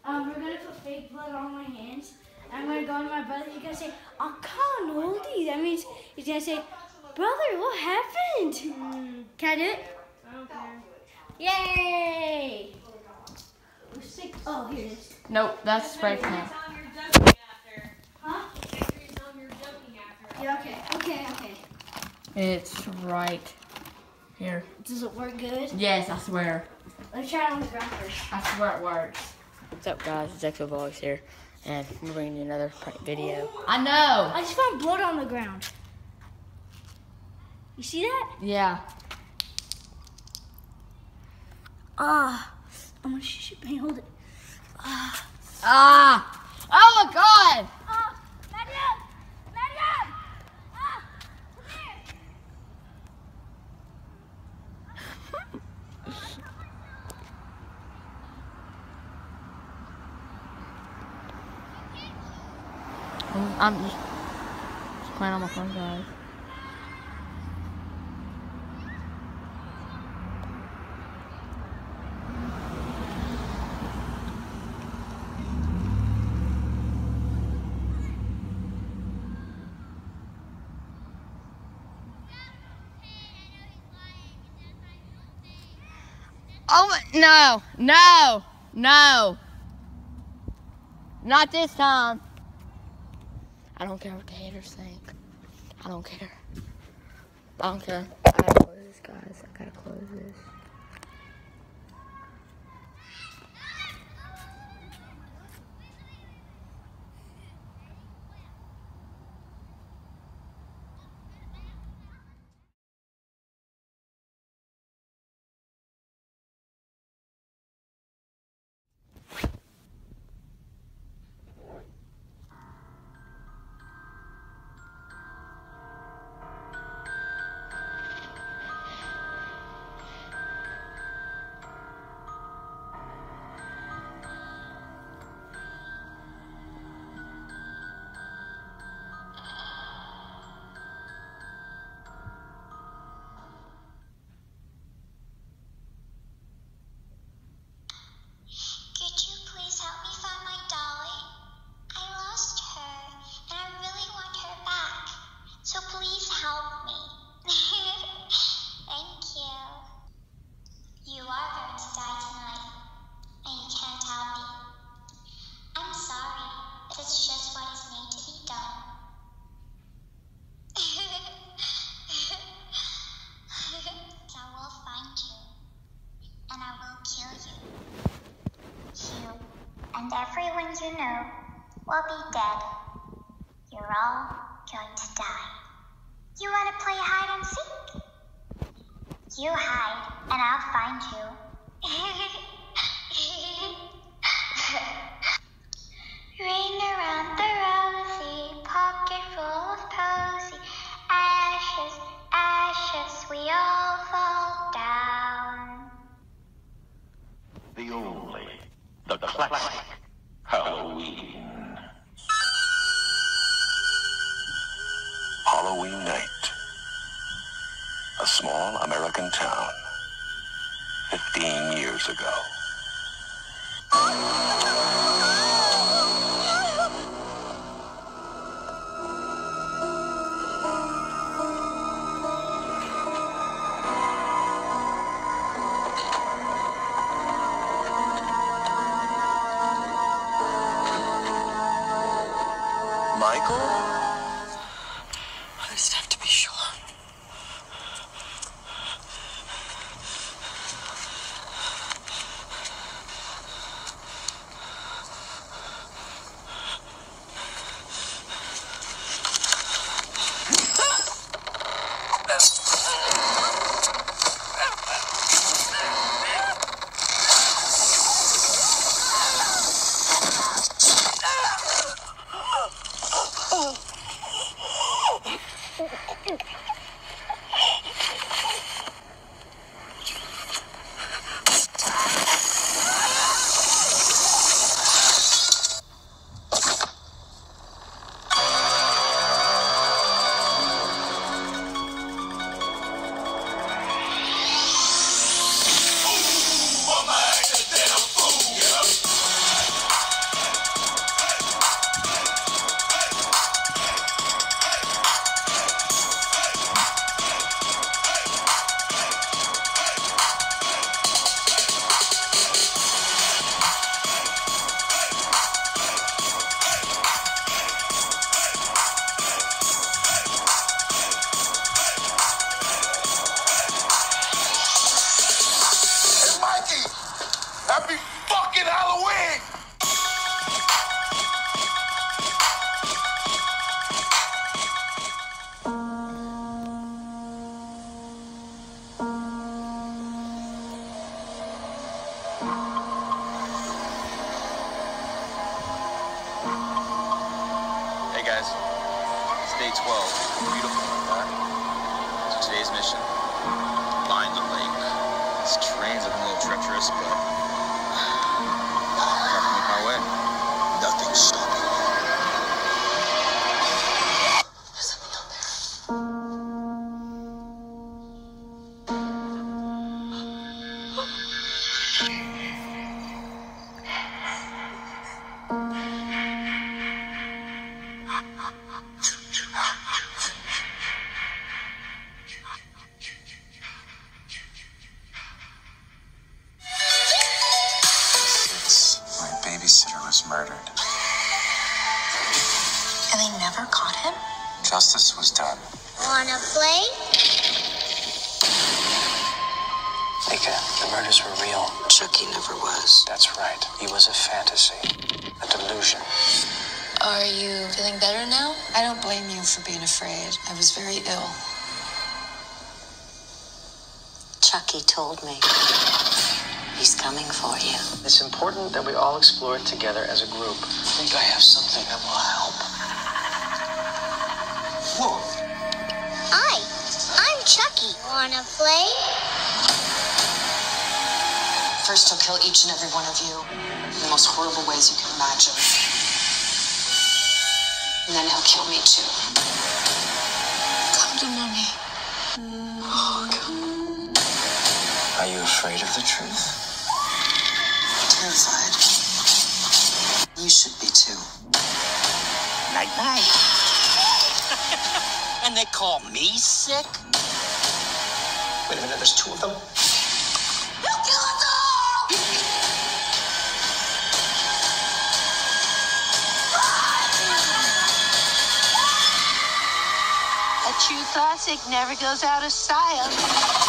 we're gonna put fake blood on my hands. I'm gonna go to my brother. He's gonna say, "I can't hold these." That means he's gonna say, "Brother, what happened?" Can I do it? I don't care. Yay! Oh, here it is. Nope, that's spray paint. Huh? Yeah, okay. It's right here. Does it work good? Yes, I swear. Let's try it on the ground first. I swear it works. What's up, guys? It's Exo Vlogs here, and I'm bringing you another prank video. I know! I just found blood on the ground. You see that? Yeah. I'm gonna shoot your paint. Hold it. Ah! Oh my god! Maddie! Come here. I'm just playing on my phone, guys. Oh, no. Not this time. I don't care what the haters think. I don't care. I gotta close this, guys. I gotta close this. And everyone you know will be dead. You're all going to die. You want to play hide and seek? You hide, and I'll find you. Ring around the rosy, pocket full of posy. Ashes, ashes, we all fall down. The only, the classic Halloween. Halloween night. A small American town. 15 years ago. Michael? I just have to be sure. Oh. fucking Halloween! Hey guys, it's day 12. Beautiful. So today's mission, find the lake. This terrain's looking a little treacherous, but I have to make my way. Nothing's stopping me. There's something out there. My babysitter was murdered. And they never caught him? Justice was done. Wanna play? Mika, the murders were real. Chucky never was. That's right. He was a fantasy. A delusion. Are you feeling better now? I don't blame you for being afraid. I was very ill. Chucky told me. He's coming for you. It's important that we all explore it together as a group. I think I have something that will help. Whoa! Hi, I'm Chucky. Wanna play? First, he'll kill each and every one of you in the most horrible ways you can imagine. And then he'll kill me too. Come to mommy. Oh, come. Are you afraid of the truth? Terrified. You should be too. Night night. And they call me sick? Wait a minute, there's two of them? A true classic never goes out of style.